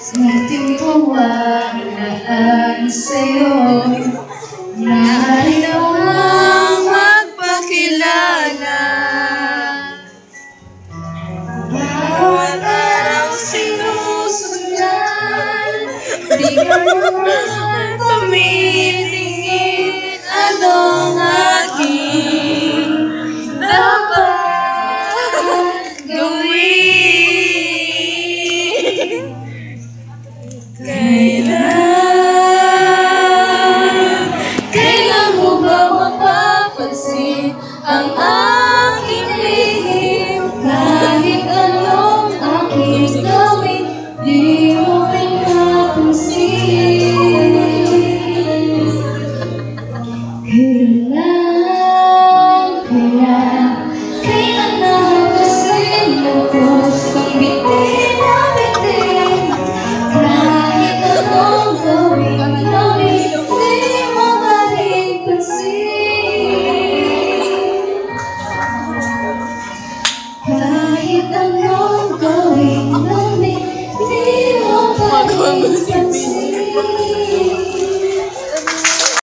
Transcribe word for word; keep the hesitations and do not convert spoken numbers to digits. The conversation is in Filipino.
Munting kawalaan sa'yo, maaari namang magpakilala. Bawat araw sinusundan, di ka naman tumitingin. Anong aking dapat gawin? Kailan, kailan mo ba mapapansin ang aking lihim? Kahit anong aking gawin, di mo pinapansin. Kailan, kailan, kailan na kasi lubos ang bitin na bitin? Kahit anong gawin namin, di mo ba rin pansin? Kahit anong gawin namin, di mo ba rin pansin?